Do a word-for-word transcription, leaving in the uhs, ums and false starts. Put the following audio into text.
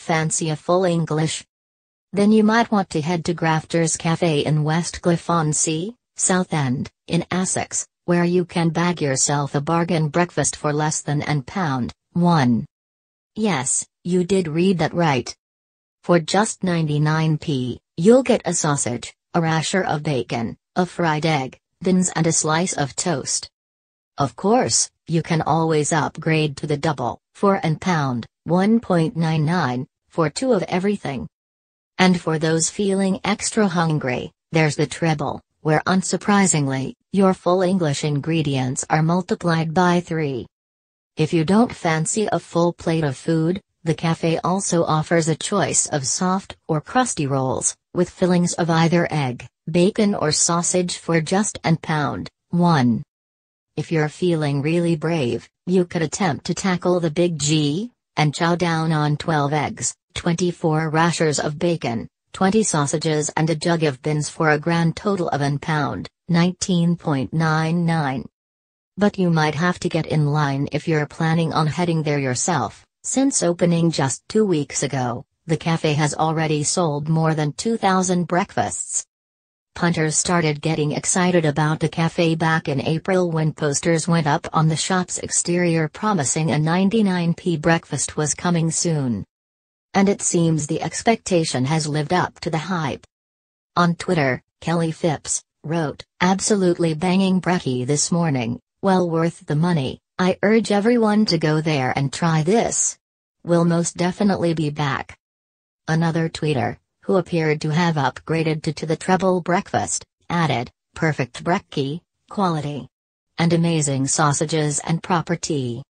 Fancy a full English? Then you might want to head to Grafters Cafe in Westcliff-on-Sea, Southend, in Essex, where you can bag yourself a bargain breakfast for less than an pound, one. Yes, you did read that right. For just ninety-nine p, you'll get a sausage, a rasher of bacon, a fried egg, beans and a slice of toast. Of course, you can always upgrade to the double, for an pound, one point nine nine, for two of everything. And for those feeling extra hungry, there's the treble, where unsurprisingly, your full English ingredients are multiplied by three. If you don't fancy a full plate of food, the cafe also offers a choice of soft or crusty rolls, with fillings of either egg, bacon or sausage for just an pound, one. If you're feeling really brave, you could attempt to tackle the Big G, and chow down on twelve eggs, twenty-four rashers of bacon, twenty sausages and a jug of beans for a grand total of an pound, nineteen point nine nine. But you might have to get in line if you're planning on heading there yourself, since opening just two weeks ago, the cafe has already sold more than two thousand breakfasts. Punters started getting excited about the cafe back in April when posters went up on the shop's exterior promising a ninety-nine p breakfast was coming soon. And it seems the expectation has lived up to the hype. On Twitter, Kelly Phipps wrote, "Absolutely banging brekkie this morning, well worth the money, I urge everyone to go there and try this. We'll most definitely be back." Another tweeter, who appeared to have upgraded to, to the treble breakfast, added, "Perfect brekkie, quality. And amazing sausages and proper tea.